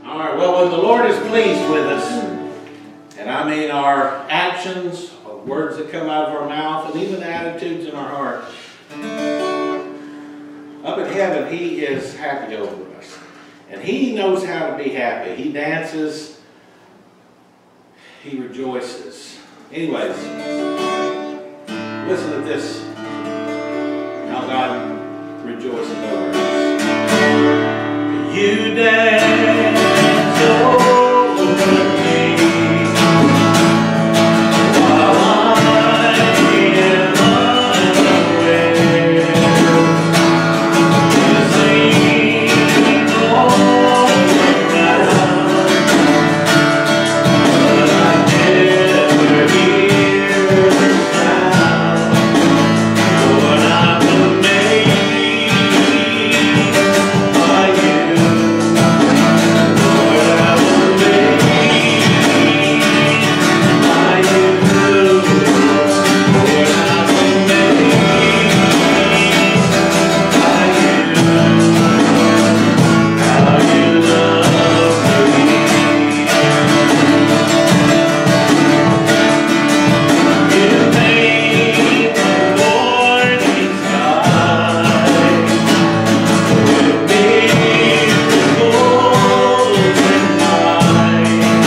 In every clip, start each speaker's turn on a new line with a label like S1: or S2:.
S1: All right, well, when the Lord is pleased with us, and I mean our actions, words that come out of our mouth, and even the attitudes in our heart, up in heaven, He is happy over us. And He knows how to be happy. He dances. He rejoices. Anyways, listen to this. How God rejoices over us. You dance over me while I am unaware. You sing all around, but I never hear the sound. Lord, I'm amazed by you. Lord, I'm amazed by you. Lord, I'm amazed by you. How you love me. You made the morning sky with miracles and light.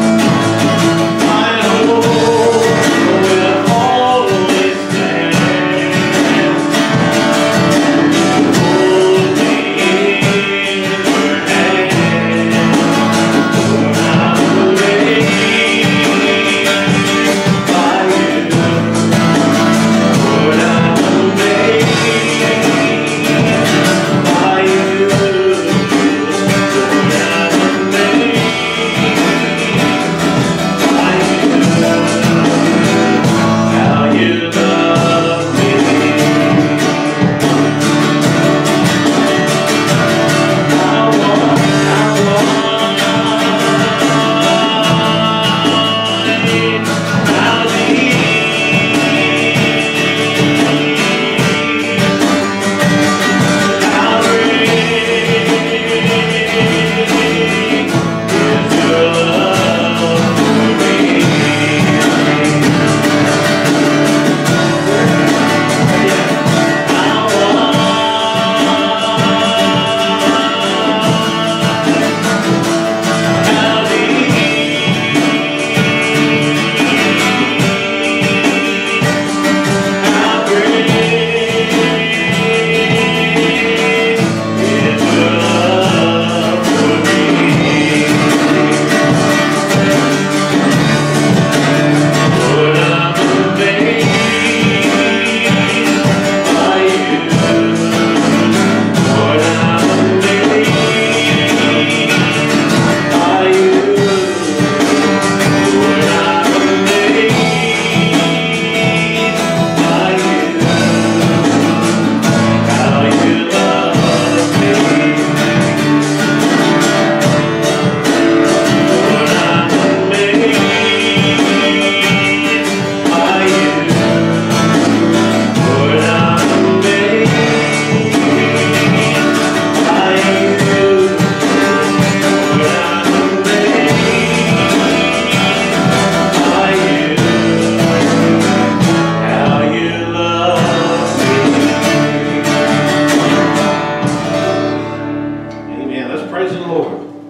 S1: My hope will always stand. Hold me in your hand. Lord, I'm amazed by you. Lord, I'm amazed by you. Lord, I'm amazed by you. How you love me. Amen. Let's praise the Lord.